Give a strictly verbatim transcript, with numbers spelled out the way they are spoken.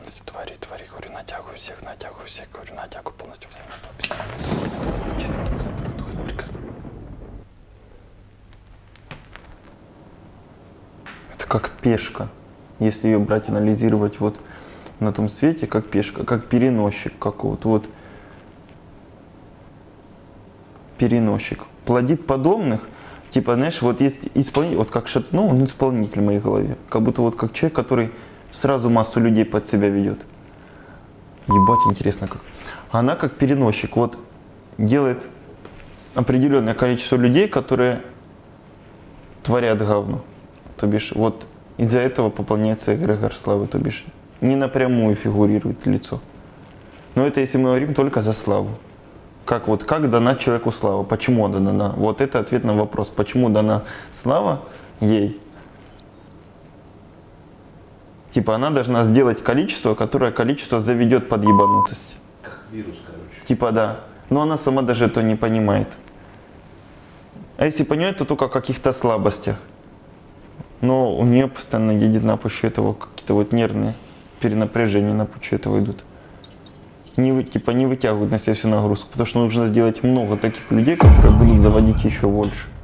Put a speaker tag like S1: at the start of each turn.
S1: Твори, твори, говорю, натягивай всех, натягивай всех, говорю, натягивай полностью взаимодопись.
S2: Это как пешка, если ее брать, анализировать вот на том свете, как пешка, как переносчик какого-то, вот переносчик. Плодит подобных, типа, знаешь, вот есть исполнитель, вот как Шат, ну, он исполнитель в моей голове, как будто вот как человек, который сразу массу людей под себя ведет. Ебать, интересно как. Она как переносчик, вот делает определенное количество людей, которые творят говно. То бишь, вот из-за этого пополняется эгрегор славы, то бишь, не напрямую фигурирует лицо. Но это если мы говорим только за славу. Как вот, как дана человеку слава? Почему она дана? Вот это ответ на вопрос, почему дана слава ей? Типа она должна сделать количество, которое количество заведет под ебанутость.
S3: Как вирус, короче.
S2: Типа да. Но она сама даже этого не понимает. А если понимает, то только о каких-то слабостях. Но у нее постоянно едет на почву этого какие-то вот нервные перенапряжения на почву этого идут. Не, вы, типа не вытягивают на себя всю нагрузку, потому что нужно сделать много таких людей, которые будут заводить еще больше.